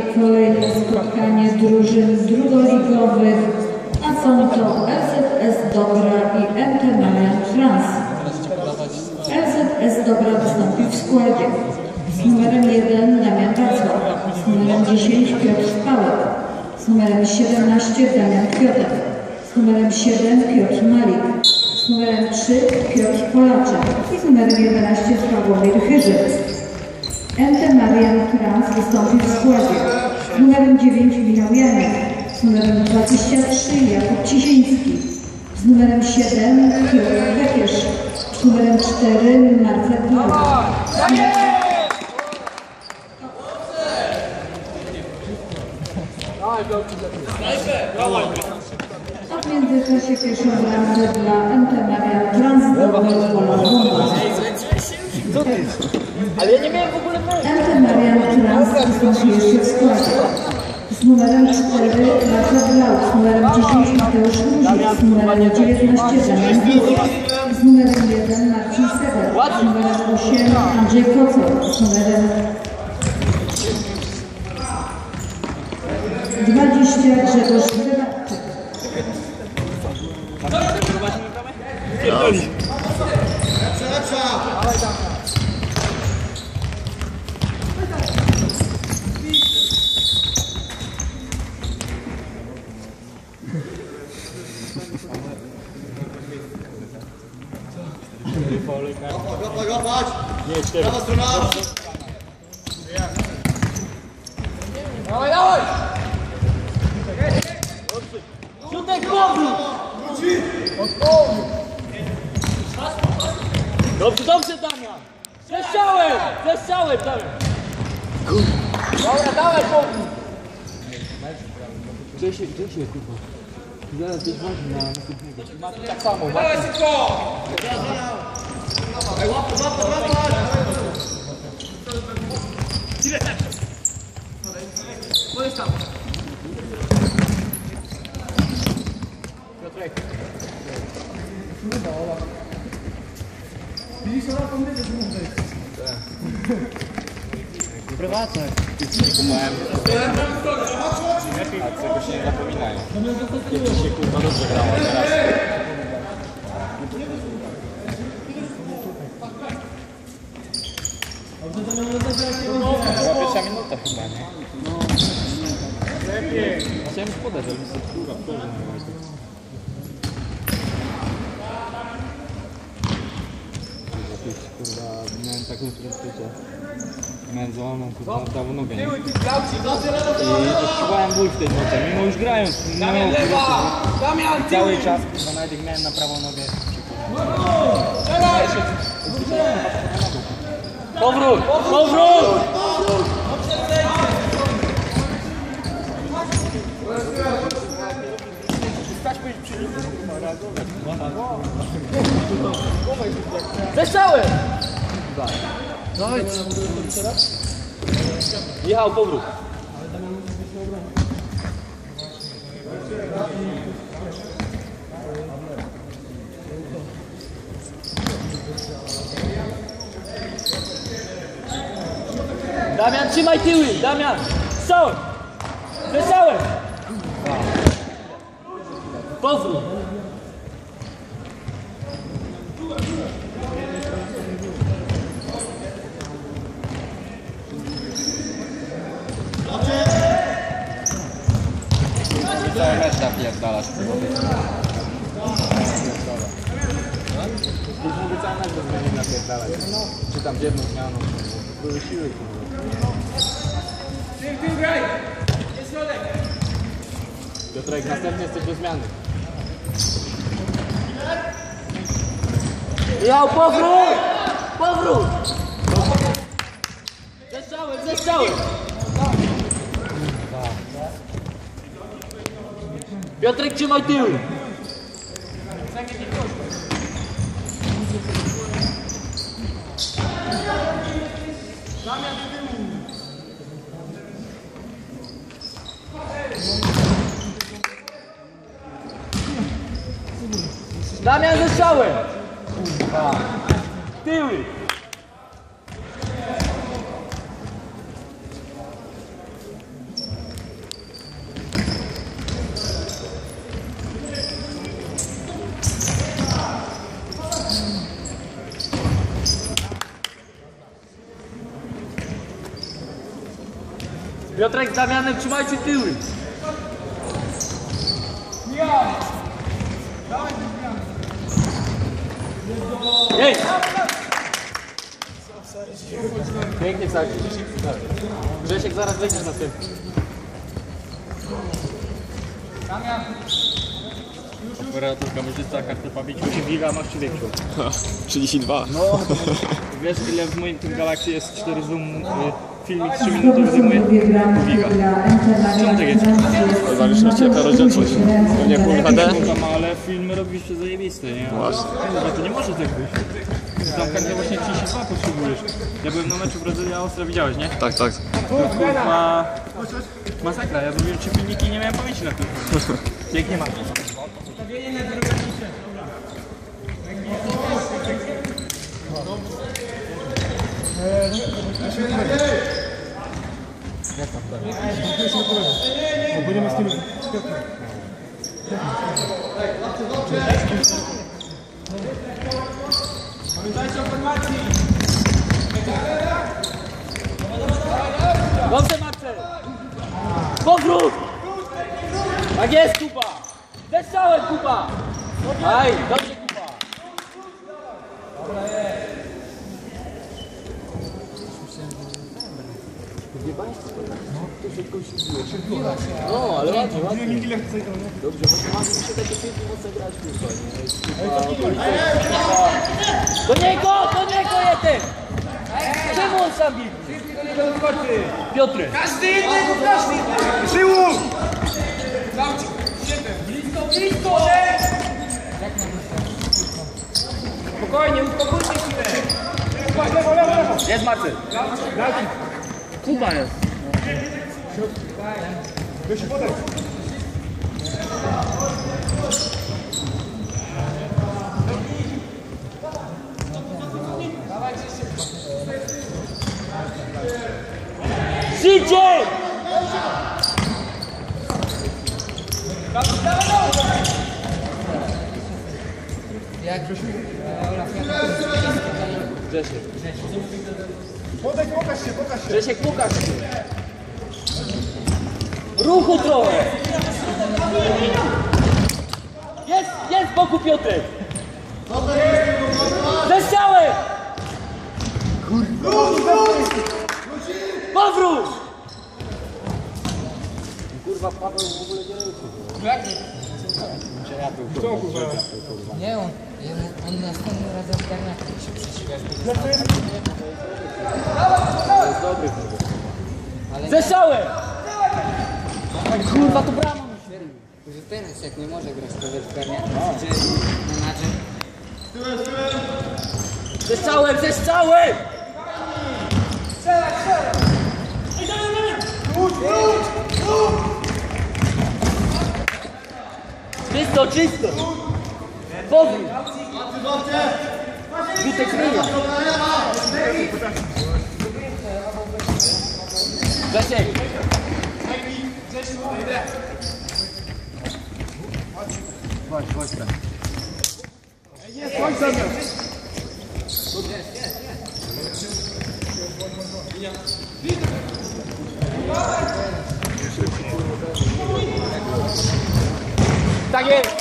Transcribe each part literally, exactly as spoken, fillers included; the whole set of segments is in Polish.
kolejne spotkanie drużyn drugoligowych, a są to L Z S Dobra i M T Marian Trans. L Z S Dobra wystąpi w składzie z numerem jeden Damian Wacław, z numerem dziesięć Piotr Pałek, z numerem siedemnaście Damian Kwiatek, z numerem siedem Piotr Malik, z numerem trzy Piotr Polaczek i z numerem jedenaście Sławomir Chyżyc. M T Marian Trans wystąpi w składzie z numerem dziewięć Michał Janek, z numerem dwadzieścia trzy Jakub Cisiński, z numerem siedem Piotr Wekiesz, z numerem cztery Marcel Dawid. A w międzyczasie pierwszą bramkę dla M T Marian Trans zdobył Polak. Co ty? Ale ja nie miałem w ogóle M T Marian Trans wystąpi jeszcze w składzie z numerem cztery Marcel Blau, z numerem dziesięć Mateusz Luzik, z numerem dziewiętnaście Damian Górek, z numerem jeden Marcin Sewer, z numerem osiem Andrzej Kocor, z numerem dwadzieścia Grzegorz Wyradczyk. Łapać, łapać! Nie, prawa strona! Dawaj, dawaj! Rzutek powrót! Dobrze, dobrze Damian! Zestrzałem! Zestrzałem Damian! Dobra, dawaj powrót! Gdzie się, gdzie się kurwa? Zaraz być ważny na następnego. Ma tak samo. Dawaj szybko! Ej, łapać, łapać, łapać! Powiedz tam. Piotrek. Widzisz, ona tam będzie, że mówię. Prywatne. Nie kupałem. A tego się nie zapominają. Kiedyś się kurwa dobrze grało, teraz... Była pierwsza minuta chyba, nie? No, lepiej. Chciałem już podać, ale mi się kurwa wkurza. Kurwa, miałem taką prędkość, miałem złamaną kurwa prawą nogę. I odczuwałem ból w tej nodze, mimo już grając, miałem i cały czas kurwa nawet jak miałem na prawą nogę. Powrót! Powrót! Zeszczałem! Jechał, powrót. Damian, trzymaj tyły! Damian! Strzałem! Zeszczałem! Powrót! Cały mecz napierdalasz tego. Już mówię cały mecz bez mnie napierdalać. Czy tam jedną zmianą. Były siły. Tył, tył, graj! Jest środek! Piotrek, następny jesteś do zmiany. Jał, powrót! Powrót! Zeszczałem, zeszczałem! Piotrek, trzymaj tył! Damian ze strzałem! Tyły! Piotrek z Damianem, trzymajcie tyły. Jej! Pięknie wsadzisz. Grzesiek, zaraz wejdziesz na tym. Operator kamerzysta, kartę pamięci. Macie giga, masz czy większą? trzydzieści dwa. No, wiesz ile w moim tym Galaxy jest cztery zoom, y, filmik trzy minuty zajmuje? Giga. Czemu tak jest? W zależności jaka rozdzielczość. Pewnie Full H D. Tam, ale filmy robiliście zajebiste, nie? Właśnie. Kurwa, to nie może tak być. Tam każdy właśnie trzydzieści dwa potrzebujesz. Ja byłem na meczu Brazylia-Austria, widziałeś, nie? Tak, tak. To kurwa... Masakra, ja zrobiłem trzy filmiki i nie miałem pamięci na tym. Pięknie masz. Będziemy z tym... Pamiętajcie o formacji! Dobrze, Marcel! Powrót! Tak jest, Kuba! Zestrzałem, Kuba! Aj, dobrze, Kuba! No, ale ładnie, ładnie. Dobrze, bo mamy się takie pięknie mocno grać, kurwa. Do niego, do niego jeden! Czemu on sam biegnie? Piotrek! Każdy inny, każdy inny! Tyłu! Blisko, blisko! Spokojnie, uspokójcie się! Lewo, lewo, lewo! Jest Marcel! Kuba jest! Wyjść podaj! Szybciej! Grzesiek. Podaj, pokaż się, pokaż się! Grzesiek, pokaż się. Ruchu trochę. Jest, jest z boku Piotrek. Zestrzałem. Powrót. Kurwa, Paweł w ogóle nie leczy. Nie, on, on następnym razem zgarnia się przeciwia. Zestrzałem. Kurwa, to brama. Że teraz jak nie może grać, to wiesz, zgarnia to gdzie menadżer. Zestrzałem, zestrzałem. Czysto, czysto! Powrót! Rzutek ryja! Grzesiek! Chodź, chodź tam. Tak jest!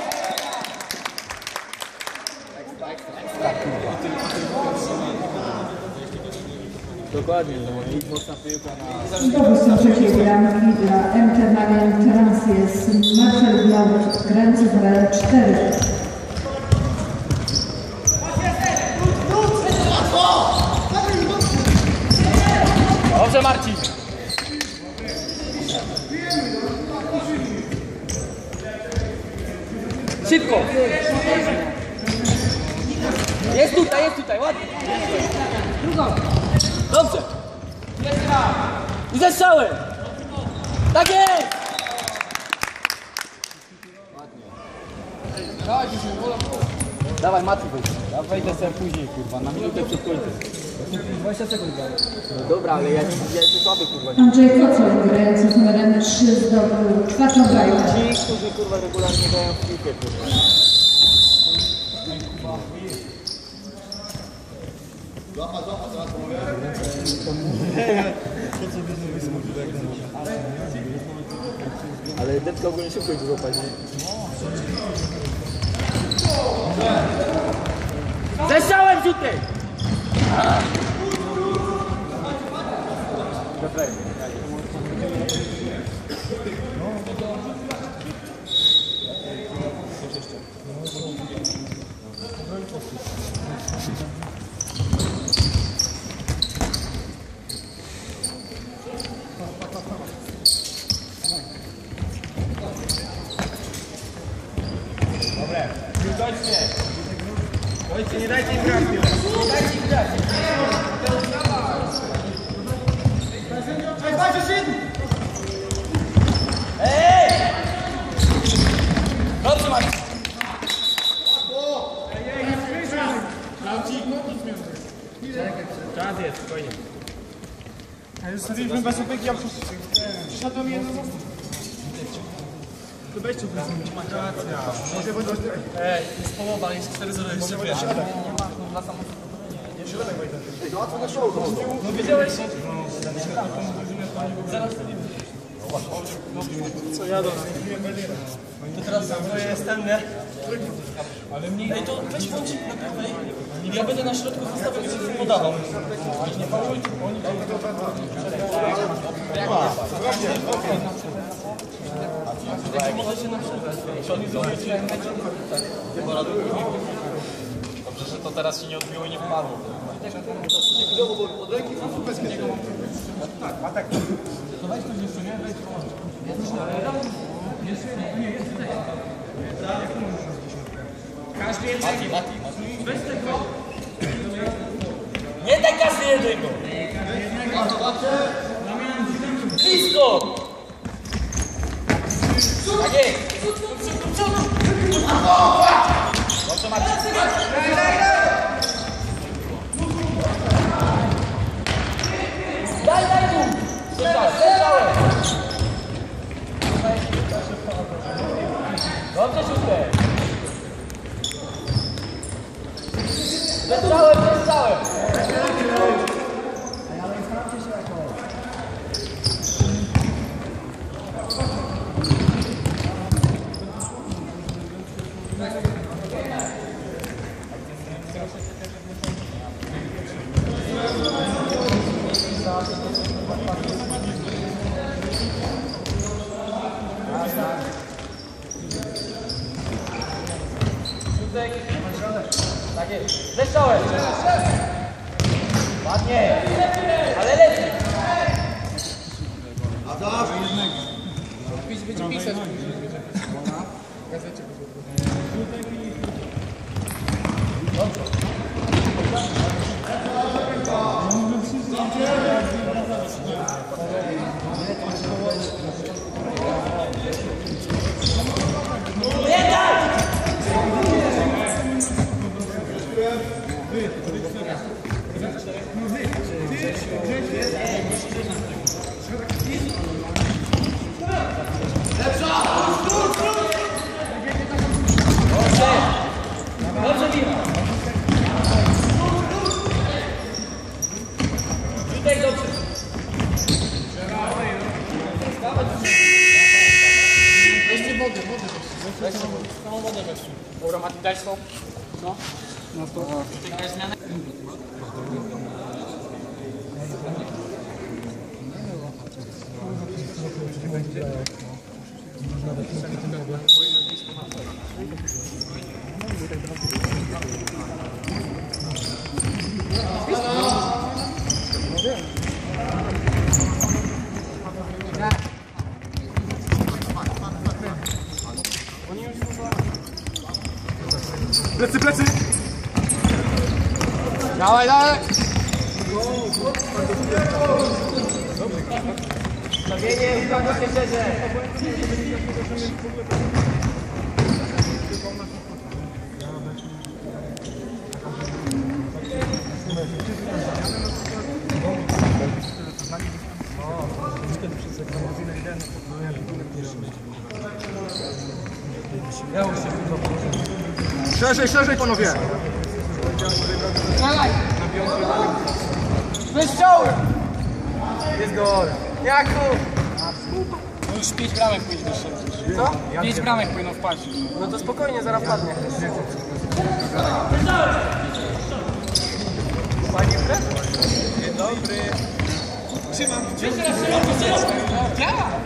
Dokładnie, no, mocna piłka na... Zdobywcą trzeciej bramki dla M T Marian Trans jest Marcel Blauć, grający z numerem cztery. Dobrze, Marcin! Szybko! Jest tutaj, jest tutaj, ładnie! Drugą! Dobrze! I zestrzałem! Tak jest! Dawaj, Mati, wejdź. Ja wejdę sobie później, kurwa, na minutę przed końcem. dwadzieścia sekund grałem. No dobra, ale ja nie jestem słaby, kurwa. Andrzej Kocel, grający z numerem trzy, zdobył czwartą bramkę. Ci, którzy, kurwa, regularnie grają w piłkę, kurwa. Złapa, złapa, zaraz pomogę. Ale depka ogólnie szybko ich złapać, nie? Zeszczałem rzuty! Ojcie, nie dajcie im grać. Nie dajcie im grać. Dajcie się! Ej! Dobrze, Marcin! Czas jest, spokojnie. A już stawiliśmy bez opieki, ja przyszedłem jedno zostać. To weźcie bez opieki. Racja. Może będą... Ej, jest połowa, jest cztery zero, jeszcze pięć. No widziałeś? Zaraz to nie widzisz. Co jadą? To teraz to jest ten, nie? Ale mnie... Ej, to weź bądź na prawej. Ja będę na środku zostawiał i się podawał. Nie paluj, oni to możecie na przerwę. Dobrze, że to teraz się nie odbiło i nie wpadło. Tak, a tak. To weź coś jeszcze, nie? Weź nie, jest tutaj. Każdy jednego. Weź tego. Nie tak każdy jednego! Blisko! Tak jest! Dobrze, Marcin! Daj, daj mu! Słyszałem, słyszałem! Dobrze, szóstek! Słyszałem, słyszałem! Tak jest. Zeszczałem. Ładnie. Ale lepiej. Będzie pisać. W gazecie. Dobrze, Wima. Rzutek dobrze. Weźcie wodę, wodę. Weźcie samą wodę weźcie. Dobra, Mati, daj stop. No. No to... Jakaś zmiana? Plecy, plecy! Dawaj, dawaj! Stawienie, uwaga, szczerze. Szerzej, szerzej, panowie! Strzelaj! Wystrzały! Jest gol! Jakub! No już pięć bramek powinno strzelać. Co? Pięć bramek powinno wpaść. No to spokojnie, zaraz padnie. Fajnie grę? Dzień dobry. Trzymam. Działa!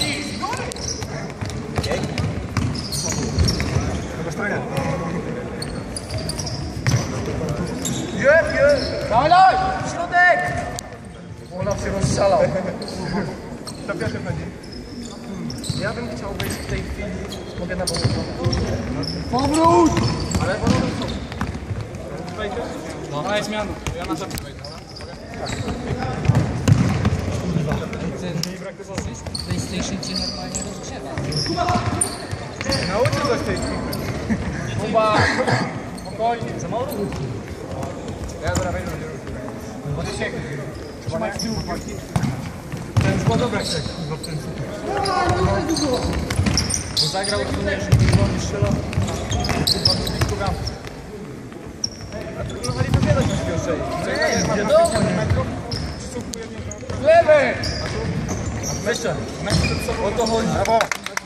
Jeb, jeb! Dawaj, dawaj! Środek! Olaf się rozszalał. Kto pierwszy wchodzi? Ja bym chciał wejść w tej chwili. Mogę na powrót. Powrót! Ale powrót co? Wejdziesz? No, dawaj zmianę. Ja na zawsze wejdę. PlayStation cię normalnie rozgrzewa. Nauczył coś tej chwili. Kuba! Spokojnie, za mało ruchu. Ja zaraz wejdę, będzie ruchu. Bo ty się trzymaj z tyłu. Ten zło dobra jak w tym bo zagrał w sumie, że nie strzelał. A tu nie chodzi wybierać na pierwszej. Nie, nie, dobra. Lewy! Jeszcze, o to chodzi. Brawo!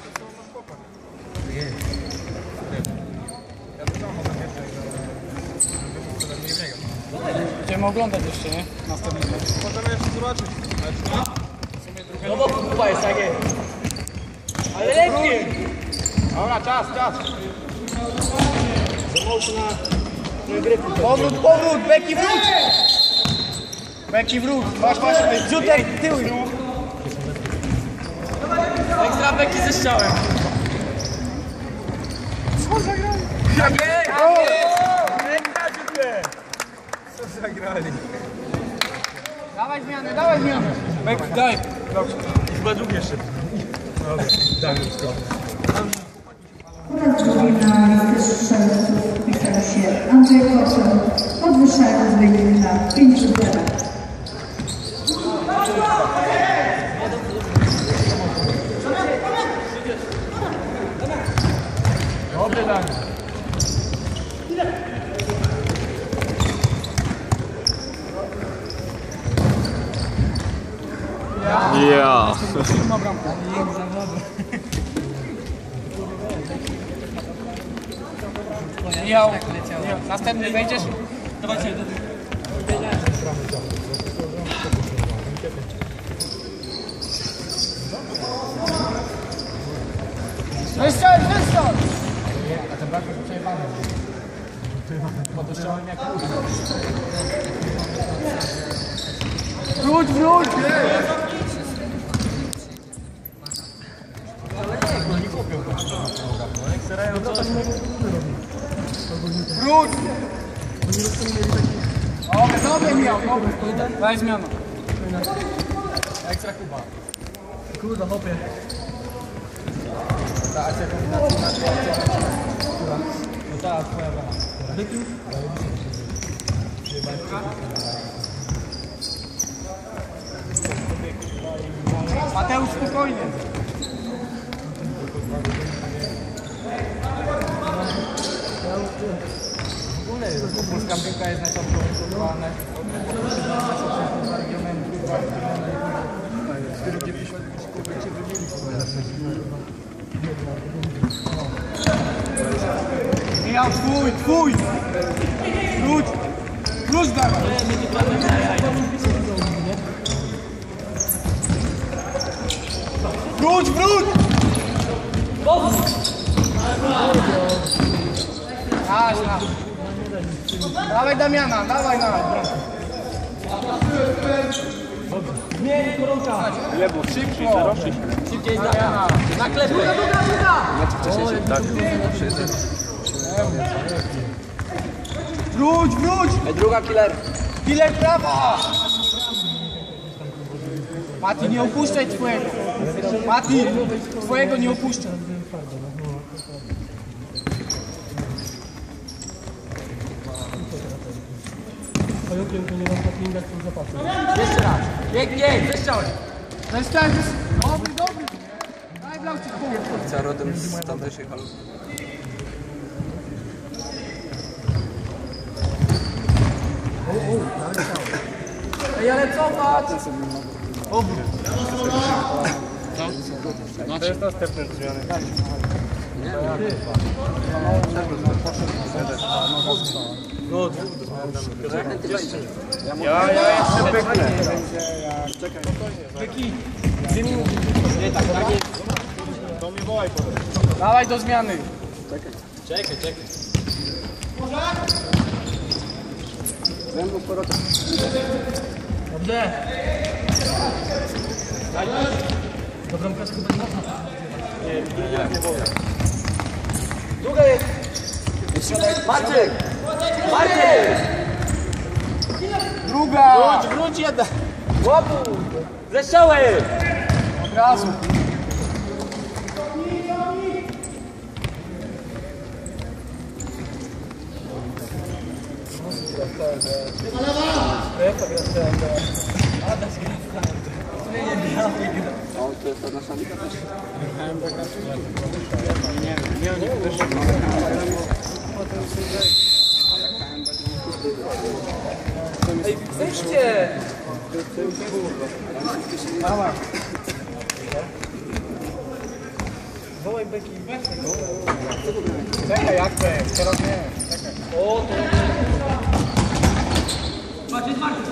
Będziemy oglądać jeszcze, nie? Następny mecz. Możemy jeszcze zobaczyć. No bo Kuba jest takie. Ale lepiej! Dobra, czas, czas. Za mocna powrót, powrót, Beki wróć! Beki wróć, masz, masz, rzutek, tył. Ekstra Beki ze strzałem. Co zagrali? Tak jest! Ekstra dziękuję! Co zagrali? Dawaj zmianę, dawaj zmianę! Beki, daj! Dobrze, chyba drugi jeszcze. Dobra, daj mi wszystko. Po raz drugi na listę strzelców wpisał się Andrzej Koszel, podwyższając wynik na pięć do zera. Dobry Dan. Ja. Michał, następny wejdziesz? Dawajcie. Wystrzel, wystrzel! A ten brak jest przejebany. Podeszczałem jak kurwa. Wróć, wróć! Wróć! Dobre, dobre Michał, dobre. Daj zmianę. Ekstra Kuba. Kurwa, hopie. Ta akcja kombinacyjna, która? No ta, twoja brama. Mateusz, spokojnie. W ogóle polska piłka jest najsłabsza. Michał, twój, twój! Wróć! Wróć dawaj! Wróć, wróć! Aż, aż. Dawaj Damiana, dawaj nawet. Zmień koronka. Ile było? Szybko. Szybciej Damiana. Na klepę. Druga, druga, druga. Mecz wcześniej się tak. Wróć, wróć. Druga killer. Killer prawa. Mati, nie opuszczaj twojego. Mati, twojego nie opuszczaj. Jeszcze raz. Pięknie, zeszczałem. Zeszczałem, dobry, dobry. Daj Blauczyk, powiem. Za rodem z tamtejszej halu. Ej, ale co patrz? To jest następny do zmiany. No, dwóch do zmiany. Ja, ja jeszcze pyknę. Czekaj. Pyki. Dwie minuty. Nie, tak, tak jest. To mnie wołaj potem. Dawaj do zmiany. Czekaj. Czekaj, czekaj. Zębu z powrotem. Dobrze. Dobra, Łukasz chyba nie można. Nie, nie, nie wolno. Druga jest. Marcin! Marcin! Druga! Wróć, wróć jedna! Łapu! Zeszały! Od razu. O, to jest ta nasza liga też? Ej, weźcie! Mama. Wołaj Beki. Czekaj, jak to jest? Teraz nie. Czekaj. O, to... Macie, Marcin!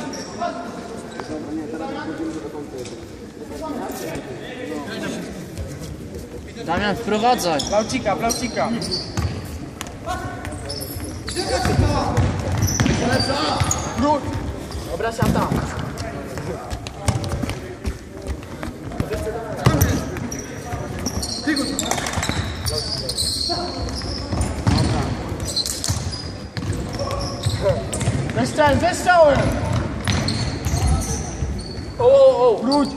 Damian, wprowadzaj. Plaucika, plaucika. Wróć! Dobra, siata. Wystrzał, wystrzałem! O, o, o! Wróć!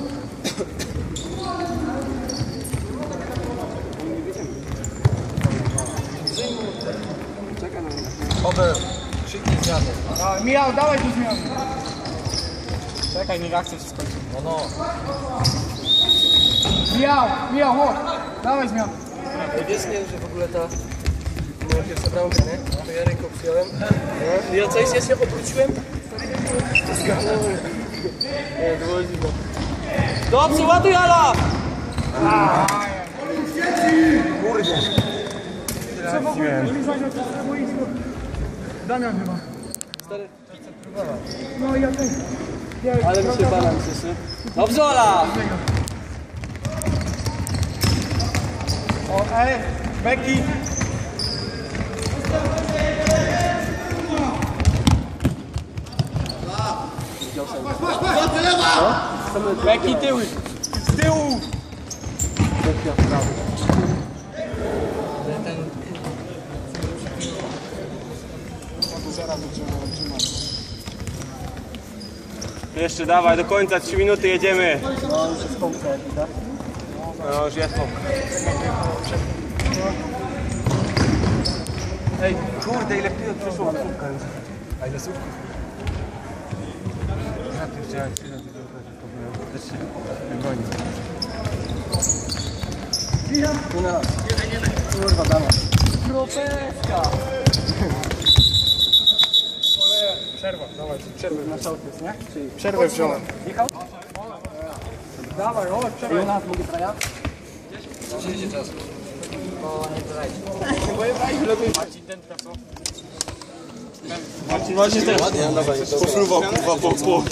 Oby, krzyknij zmiany. A, Mijał, dawaj tu zmiany. Czekaj, niech akcja się skończy. No, no. Mijał, Mijał, chodź. Dawaj zmiany. Wiesz, nie, że w ogóle ta moja pierwsza bramka, nie? To ja ręką przyjąłem. No. Ja coś, ja się obróciłem. To zgadłem. Nie, to było dziwne. Dobrze, ładuj Ala! Co w ogóle? Nie zadział to boisko. Damian chyba. Stary, No ja też. ale mi się balans jest, nie? Dobrze, Ala! O, ej, Beki. Beki tyły. Z tyłu. Jeszcze dawaj, do końca, trzy minuty jedziemy. No już jest pompka, tak? No już jest pompka. Ej, Kurde, ile piłek przeszło od słupka już. a ile słów? Zapierdziałem chwilę, to też się goni. Kurwa, dama. Kropeczka. Przerwa, dawaj, przerwę na szałt jest, nie? Przerwę wziąłem. Michał? Dawaj, o, przerwę. I u nas mogę traja? Przyjdzie czas. Bo nie dodajcie. Bo jest aj, lepiej. Marcin, ten co? Marcin, właśnie teraz. Pofruwał, kurwa, po, po.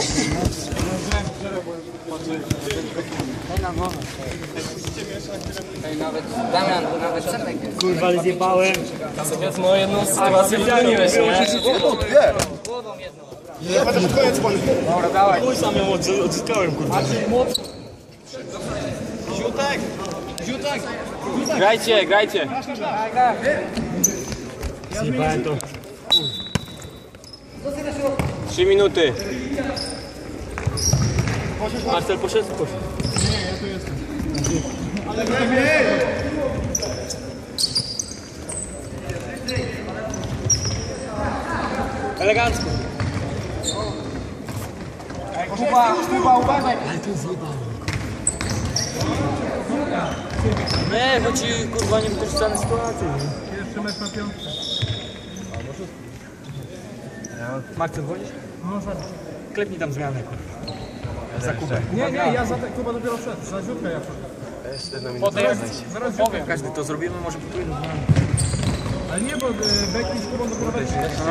Daj na głowę. Ej, nawet, Damian, to nawet Czepek jest. Kurwa, ale zjebałem. Jest moją jedną sytuację wypełniłeś, nie? Głową jedną. Dobra, dawaj. Mój sam ją odzy- odzyskałem, kurwa. Ziutek! Ziutek! Grajcie, grajcie. Tak, tak. Zjebałem to. Trzy minuty. Marcel poszedł? Poszedł. Elegancko. Ej, Kuba, Kuba, uważaj. Nie, bo ci kurwa nie wykorzystane sytuacje. Pierwszy mecz na piątkę. Marcel, wolisz? No, zaraz. Klepnij tam zmianę, kurwa. Za Kubę. Nie, nie, ja za te, Kuba dopiero wszedł. Za Ziutkę ja wszedł. Potem powiem. Każdy to zrobimy, może pójdę. Ale nie, bo Becky z Kubą doprowadzić.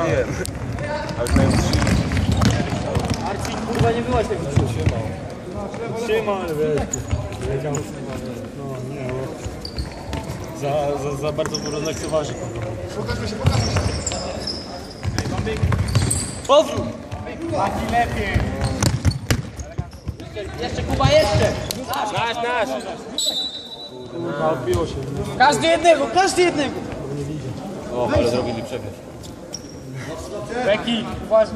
Marcin, kurwa, nie byłaś tego trzymał. Trzymał, ale wiesz. No nie, bo za, za, za bardzo było rozlekceważy. Pokażmy się, pokażmy się. Powrót! Taki lepiej. Jeszcze, Kuba, jeszcze! Nasz, nasz! Kurwa, odbiło się. Każdy jednego, każdy jednego! O, ale zrobili przebieg. Beki, uważaj.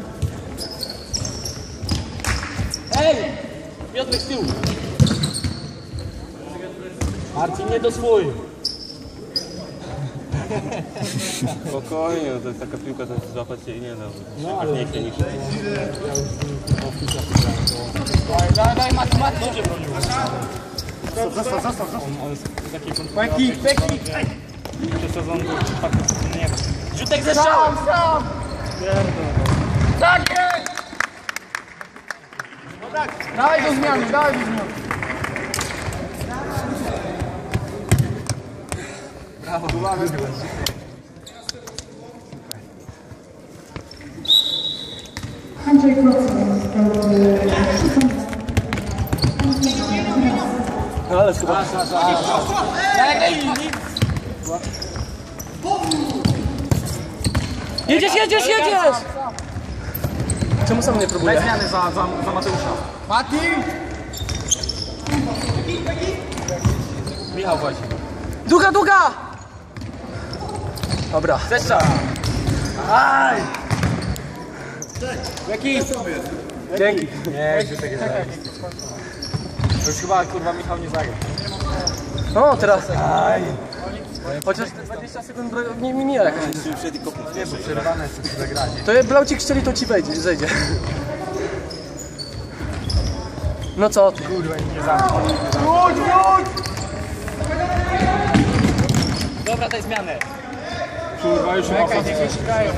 Ej! Piotrek z tyłu. Marcin, nie do swój. Spokojnie, to jest taka piłka, to jest złapać się i nie da. No, ale nie chce nikt. Daj, daj, daj, Marcin, Marcin. Dobrze bronił. Zostaw, zostaw, zostaw. Beki, Beki! Przez sezon był przypadek nie ma. Rzutek ze strzałem! Tak jest! Dawaj do zmiany, dawaj do zmiany. Brawo, uwaga. Andrzej Kocman został przysądzony. Ale chyba. Jedziesz, jedziesz, jedziesz! Czemu sam nie próbuje? Daj zmiany za, za, za Mateusza. Mati! Michał właśnie. Długa, długa! Dobra. Zeszcza! Aj! Jaki? Dzięki. Nie, że tak jest. To już chyba, kurwa, Michał nie zagra. No, teraz. Aj. Chociaż te dwadzieścia sekund bra- nie minie jakaś. Nie, bo przerwane jest zagranie. To jak Blaucik strzeli, to ci wejdzie, zejdzie. No co ty? Kurwa, nie zamknął. Wróć, wróć! Dobra, daj zmianę. Kurwa, już ma Czekaj, niech się szukają.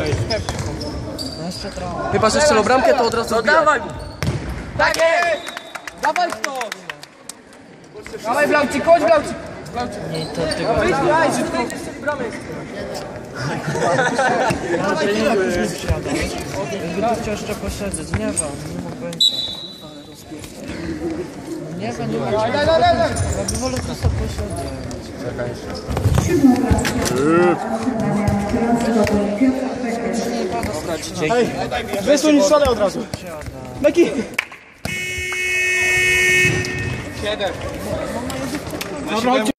Chyba, że strzelą bramkę, to od razu No odbijaj. dawaj mu! Tak jest! Dawaj to! Dawaj Blaucik, chodź Blaucik! Nie, to ty go... Wyjdź, daj, że tu wejdziesz z bramy. Jakby tu jeszcze posiedzieć, nie wiem, nie mógł będzie. Nie wiem, nie wiem. Daj, daj, daj, daj! Ja bym wolał tu sobie posiedzieć. Siódmą klasę transportowy Piotr Pekesz. Ej, wysuń solę od razu. Meki! Siedem. Dobra, chodźcie